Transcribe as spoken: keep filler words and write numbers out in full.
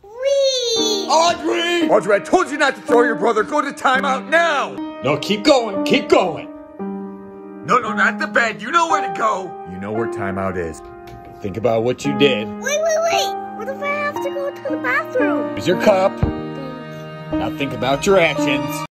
Whee! Audrey! Audrey, I told you not to throw your brother. Go to timeout now. No, keep going, keep going. No, no, not the bed. You know where to go. You know where timeout is. Think about what you did. Wait, wait, wait! What if I have to go to the bathroom? Here's your cup. Thanks. Now think about your actions.